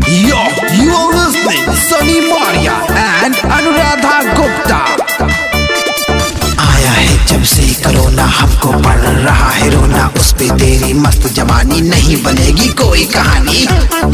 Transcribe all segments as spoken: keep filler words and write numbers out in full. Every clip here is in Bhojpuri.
Yo, you are listening Sunny Maria and Anuradha Gupta. आया है जब से कोरोना हमको पड़ रहा है रोना, उस पे तेरी मस्त जवानी नहीं बनेगी कोई कहानी।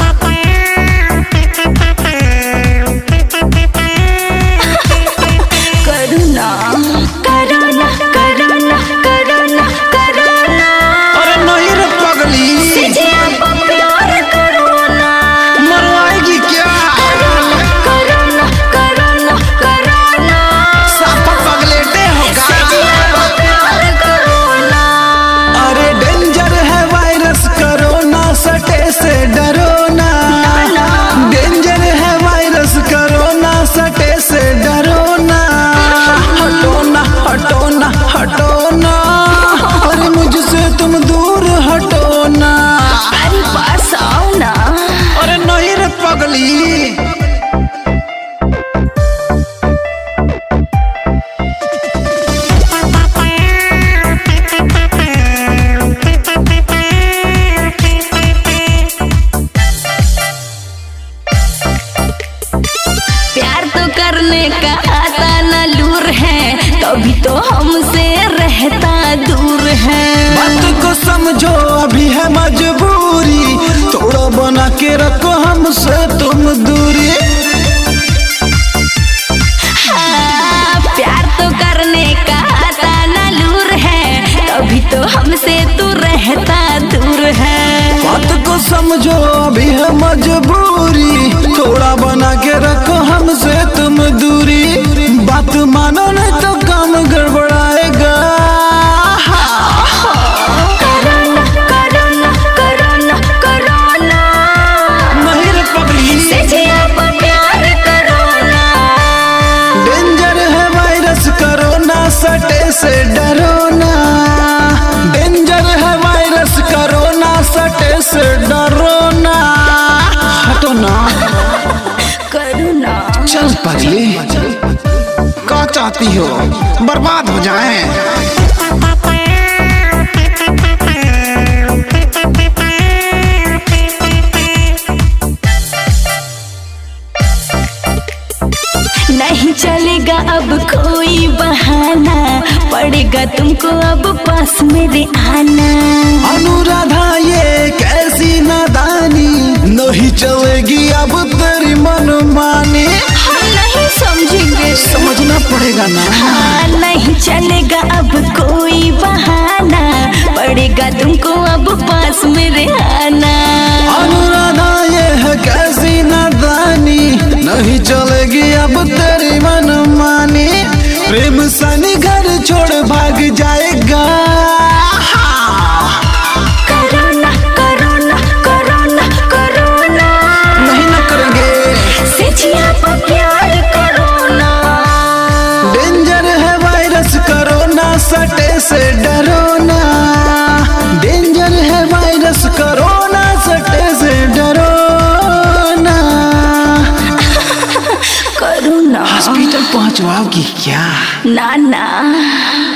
करुणा करुणा करुणा करुणा करुणा। अरे नहीं रे पगली, प्यार करुणा मरवाएगी क्या? करुणा करुणा करुणा। सब पगलेटे होगा। प्यार करुणा। अरे डेंजर है वायरस कोरोना, सटे से डरो ना। डेंजर है वायरस कोरोना, सटे से डरो ना। हटो ना हटो ना हटो ना, अरे मुझसे तुम दूर हटो ना। अरे पास आओ ना। अरे नहीं रे पगली। प्यार तो करने का आता न लूर है, तभी तो हमसे रहता दूर है। बात को समझो अभी है मजबूरी, थोड़ा बना के रखो हमसे तुम दूरी। हाँ, प्यार तो करने का आता न लूर है, तभी तो हमसे तू रहता दूर है। बात को समझो अभी है मजबूरी, थोड़ा बना के रखो हमसे तुम दूरी। बात मानो नहीं तो काम गड़बड़ाएगा। करुणा करुणा करुणा करुणा। नहीं रे पगली, सजिया पर प्यार करुणा। डेंजर है वायरस कोरोना, सटे से डरो ना। डेंजर है वायरस कोरोना, सटे से डरो ना। हटो ना। करुणा। चल पगली, क्या चाहती हो बर्बाद हो जाए? नहीं चलेगा अब कोई बहाना, पड़ेगा तुमको अब पास मेरे आना। अनुराधा ये कैसी नादानी, नहीं चलेगी अब तेरी मनमानी। हम नहीं समझेंगे, समझना पड़ेगा ना। हाँ, नहीं चलेगा अब कोई बहाना, पड़ेगा तुमको अब पास मेरे आना। अनुराधा ये है कैसी नादानी, नहीं चलेगी अब तेरी मनमानी। प्रेम सनी घर छोड़ भाग जाएगा। करुणा करुणा करुणा करुणा। नहीं न करेंगे। सजिया पर प्यार करुणा। डेंजर है वायरस कोरोना, सटे से डरो ना। डेंजर है वायरस कोरोना, सटे से डरो ना। करुणा। हॉस्पिटल पहुंचवाओगी क्या? ना ना।